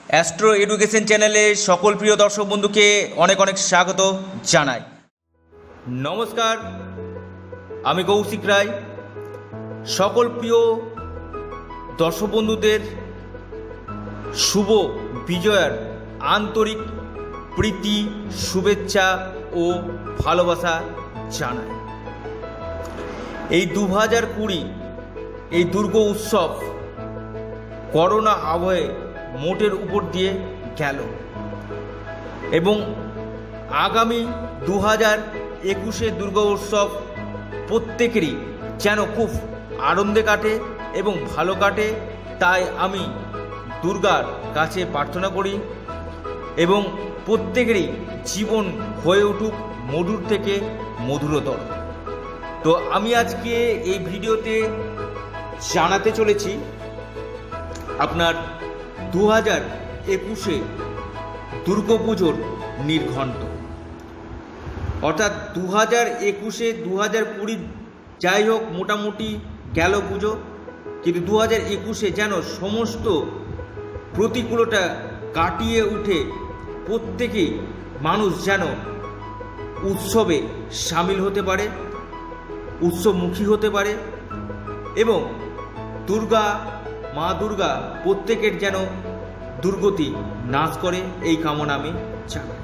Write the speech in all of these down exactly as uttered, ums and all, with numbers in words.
Astro education চ্যানেলে সকল প্রিয় দর্শক বন্ধুকে অনেক অনেক স্বাগত জানাই। নমস্কার, আমি কৌশিক রায়। সকল প্রিয় দর্শক বন্ধুদের শুভ বিজয়ার আন্তরিক প্রীতি, শুভেচ্ছা ও ভালোবাসা জানাই। এই দু হাজার কুড়ি এই দুর্গা উৎসব করোনা আবহে মোটের উপর দিয়ে গেল এবং আগামী দু হাজার একুশে দুর্গা উৎসব প্রত্যেকেরই যেন খুব আনন্দে কাটে এবং ভালো কাটে, তাই আমি দুর্গার কাছে প্রার্থনা করি এবং প্রত্যেকেরই জীবন হয়ে উঠুক মধুর থেকে মধুরতর। তো আমি আজকে এই ভিডিওতে জানাতে চলেছি আপনার দু হাজার একুশে দুর্গাপুজোর নির্ঘণ্ট, অর্থাৎ দু হাজার একুশে দু হাজার কুড়ি যাই হোক মোটামুটি গেল পুজো, কিন্তু দু হাজার একুশে যেন সমস্ত প্রতিকূলতা কাটিয়ে উঠে প্রত্যেকেই মানুষ যেন উৎসবে সামিল হতে পারে, উৎসবমুখী হতে পারে এবং দুর্গা মা দুর্গা প্রত্যেকের যেন দুর্গতি নাশ করে, এই কামনা আমি চাই।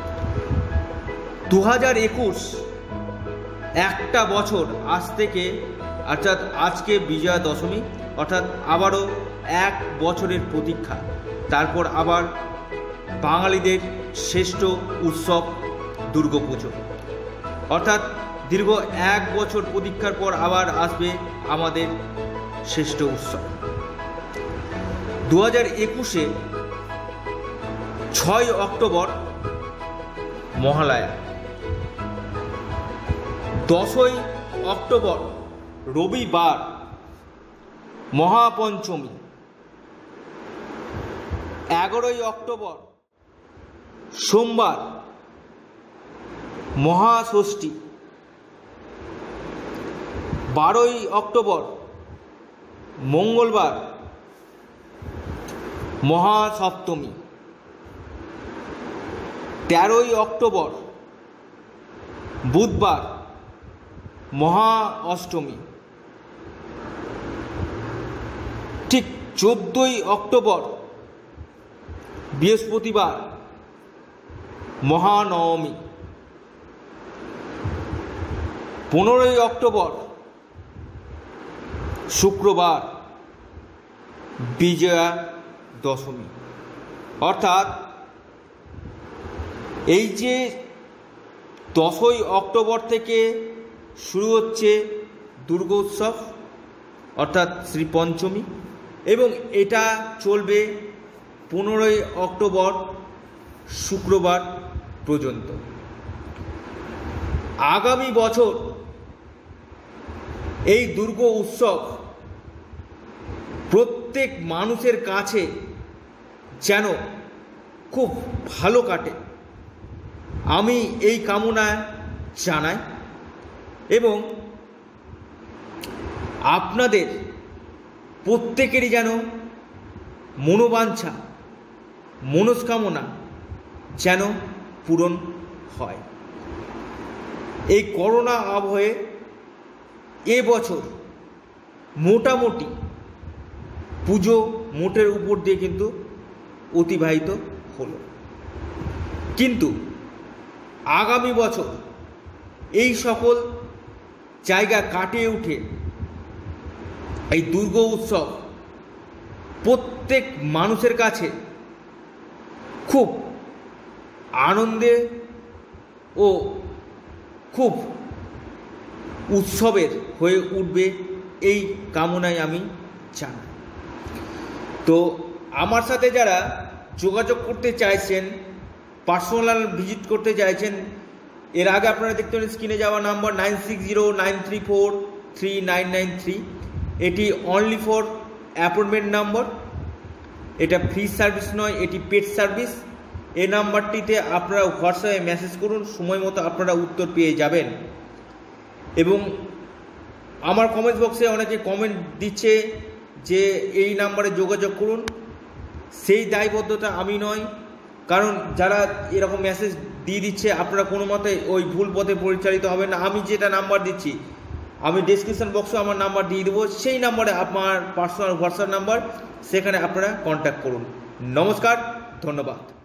দু হাজার একুশ একটা বছর আজ থেকে, অর্থাৎ আজকে বিজয়া দশমী, অর্থাৎ আবারও এক বছরের প্রতীক্ষা, তারপর আবার বাঙালিদের শ্রেষ্ঠ উৎসব দুর্গাপুজো, অর্থাৎ দীর্ঘ এক বছর প্রতীক্ষার পর আবার আসবে আমাদের শ্রেষ্ঠ উৎসব। দু হাজার একুশে ছয় অক্টোবর মহালয়া, দশই অক্টোবর রবিবার মহাপঞ্চমী, এগারোই অক্টোবর সোমবার মহাষষ্ঠী, বারোই অক্টোবর মঙ্গলবার মহাসপ্তমী, তেরোই অক্টোবর বুধবার মহা অষ্টমী, ঠিক চোদ্দোই অক্টোবর বৃহস্পতিবার মহানবমী, পনেরোই অক্টোবর শুক্রবার বিজয়া দশমী। অর্থাৎ এই যে দশই অক্টোবর থেকে শুরু হচ্ছে দুর্গোৎসব, অর্থাৎ শ্রী পঞ্চমী, এবং এটা চলবে পনেরোই অক্টোবর শুক্রবার পর্যন্ত। আগামী বছর এই দুর্গা উৎসব প্রত্যেক মানুষের কাছে যেন খুব ভালো কাটে, আমি এই কামনা জানাই এবং আপনাদের প্রত্যেকেরই যেন মনোবাঞ্ছা, মনস্কামনা যেন পূরণ হয়। এই করোনা আবহে এবছর মোটামুটি পুজো মোটের উপর দিয়ে কিন্তু অতিবাহিত হলো, কিন্তু আগামী বছর এই সকল জায়গা কাটিয়ে উঠে এই দুর্গা উৎসব প্রত্যেক মানুষের কাছে খুব আনন্দে ও খুব উৎসবের হয়ে উঠবে, এই কামনায় আমি জানাই। তো আমার সাথে যারা যোগাযোগ করতে চাইছেন, পার্সোনাল ভিজিট করতে চাইছেন, এর আগে আপনারা দেখতে পারেন স্ক্রিনে যাওয়া number nine six zero nine three four three nine nine three, এটি অনলি ফর অ্যাপয়েন্টমেন্ট নাম্বার, এটা ফ্রি সার্ভিস নয়, এটি পেড সার্ভিস। এই নাম্বারটিতে আপনারা হোয়াটসঅ্যাপে মেসেজ করুন, সময় মতো আপনারা উত্তর পেয়ে যাবেন। এবং আমার কমেন্ট বক্সে অনেকে কমেন্ট দিচ্ছে যে এই নাম্বারে যোগাযোগ করুন, সেই দায়বদ্ধতা আমি নয়, কারণ যারা এরকম মেসেজ দিয়ে দিচ্ছে আপনারা কোনো মতে ওই ভুল পথে পরিচালিত হবেন না। আমি যেটা নাম্বার দিচ্ছি, আমি ডেসক্রিপশন বক্সে আমার নাম্বার দিয়ে দেবো, সেই নাম্বারে আমার পার্সোনাল হোয়াটসঅ্যাপ নাম্বার, সেখানে আপনারা কন্ট্যাক্ট করুন। নমস্কার, ধন্যবাদ।